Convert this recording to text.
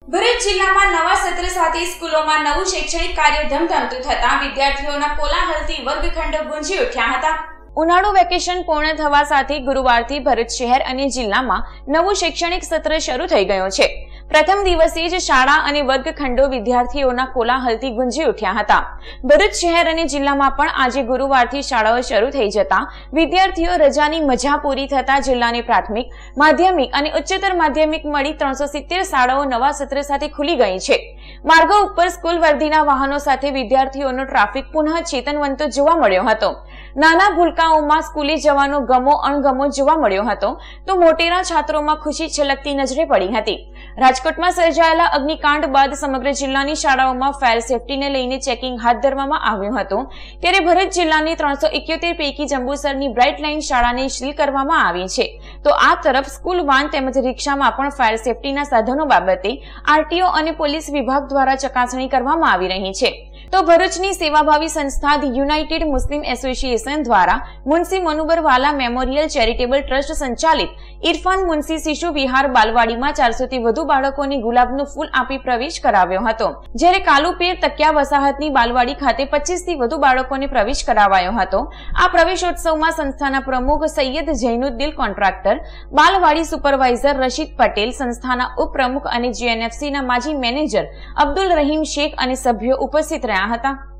ભરૂચ જિલ્લામાં નવા સત્ર સાથે સ્કૂલોમાં નવું શૈક્ષણિક કાર્ય ધમધમતું થતા વિદ્યાર્થીઓના કોલાહલથી વર્ગખંડો ગુંજી ઉઠ્યા હતા। ઉનાળુ વેકેશન પૂર્ણ થવા સાથે ગુરુવારથી ભરૂચ શહેર અને જિલ્લામાં નવું શૈક્ષણિક સત્ર શરૂ થઈ ગયું છે। પ્રથમ દિવસે જ શાળા અને વર્ગખંડો વિદ્યાર્થીઓના કોલાહલથી ગુંજી ઉઠ્યા હતા। ભરૂચ શહેર અને જિલ્લામાં પણ આજે ગુરુવારથી શાળાઓ શરૂ થઈ જતા વિદ્યાર્થીઓ રજાની મજા પૂરી થતા જિલ્લાની પ્રાથમિક, માધ્યમિક અને ઉચ્ચતર માધ્યમિક મળી 370 શાળાઓ નવા સત્ર સાથે ખુલી ગઈ છે। માર્ગો ઉપર સ્કૂલ વર્દીના વાહનો સાથે વિદ્યાર્થીઓનો ટ્રાફિક પુનઃ ચેતનવંતો જોવા મળ્યો હતો। નાના ભૂલકાઓમાં સ્કૂલે જવાનો ગમો અણગમો જોવા મળ્યો હતો તો મોટેરા છાત્રોમાં ખુશી છલકતી નજરે પડી હતી। રાજકોટમાં સર્જાયેલા અગ્નિકાંડ બાદ સમગ્ર જિલ્લાની શાળાઓમાં ફાયર સેફટીને લઈને ચેકિંગ હાથ ધરવામાં આવ્યું હતું ત્યારે ભરૂચ જિલ્લાની 371 પૈકી જંબુસરની બ્રાઇટ લાઇન શાળાને સીલ કરવામાં આવી છે તો આ તરફ સ્કૂલ વાન તેમજ રિક્ષામાં પણ ફાયર સેફટીના સાધનો બાબતે આરટીઓ અને પોલીસ વિભાગ દ્વારા ચકાસણી કરવામાં આવી રહી છે। તો ભરૂચની સેવાભાવી સંસ્થા ધી યુનાઇટેડ મુસ્લિમ એસોસિએશન દ્વારા મુનશી મનુબર વાલા મેમોરિયલ ચેરિટેબલ ટ્રસ્ટ સંચાલિત ઇરફાન મુનશી શિશુ વિહાર બાલવાડીમાં 400 થી વધુ બાળકોને ગુલાબનું ફૂલ આપી પ્રવેશ કરાવ્યો હતો જ્યારે કાલુપીર તકિયા વસાહતની બાલવાડી ખાતે 25 થી વધુ બાળકોને પ્રવેશ કરાવાયો હતો। આ પ્રવેશોત્સવમાં સંસ્થાના પ્રમુખ સૈયદ જૈનુદ્દીન કોન્ટ્રાક્ટર, બાલવાડી સુપરવાઇઝર રશીદ પટેલ, સંસ્થાના ઉપપ્રમુખ અને જીએનએફસીના માજી મેનેજર અબ્દુલ રહીમ શેખ અને સભ્યો ઉપસ્થિત રહ્યા હતા।